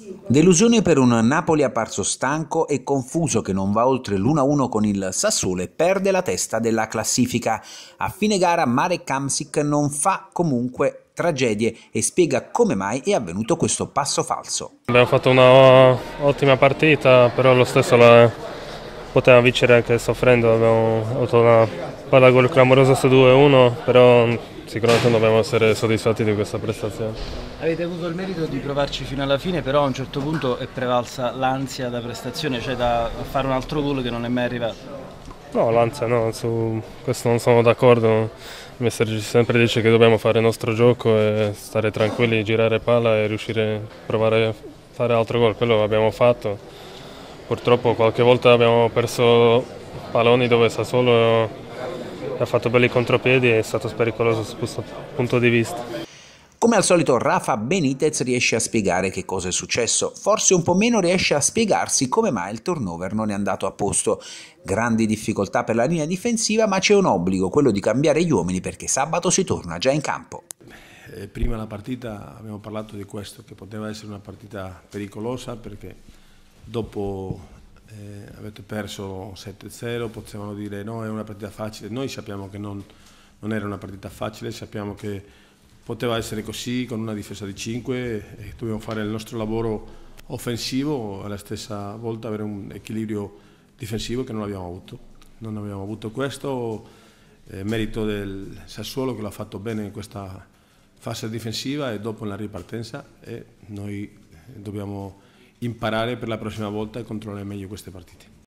Delusione per un Napoli apparso stanco e confuso che non va oltre l'1-1 con il Sassuolo e perde la testa della classifica. A fine gara Marek Hamsik non fa comunque tragedie e spiega come mai è avvenuto questo passo falso. Abbiamo fatto una ottima partita, però lo stesso la potevamo vincere anche soffrendo. Abbiamo avuto una palla gol clamorosa su 2-1, però sicuramente non dobbiamo essere soddisfatti di questa prestazione. Avete avuto il merito di provarci fino alla fine, però a un certo punto è prevalsa l'ansia da prestazione, cioè da fare un altro gol che non è mai arrivato. No, l'ansia no, su questo non sono d'accordo. Il mister ci sempre dice che dobbiamo fare il nostro gioco e stare tranquilli, girare palla e riuscire a provare a fare altro gol. Quello abbiamo fatto. Purtroppo qualche volta abbiamo perso palloni dove Sassuolo ha fatto belli contropiedi e è stato pericoloso su questo punto di vista. Come al solito Rafa Benitez riesce a spiegare che cosa è successo, forse un po' meno riesce a spiegarsi come mai il turnover non è andato a posto. Grandi difficoltà per la linea difensiva, ma c'è un obbligo, quello di cambiare gli uomini perché sabato si torna già in campo. Prima la partita abbiamo parlato di questo, che poteva essere una partita pericolosa perché dopo avete perso 7-0, potevano dire no, è una partita facile. Noi sappiamo che non era una partita facile, sappiamo che poteva essere così con una difesa di 5 e dobbiamo fare il nostro lavoro offensivo e alla stessa volta avere un equilibrio difensivo che non abbiamo avuto. Non abbiamo avuto questo, merito del Sassuolo che l'ha fatto bene in questa fase difensiva e dopo la ripartenza e noi dobbiamo imparare per la prossima volta e controllare meglio queste partite.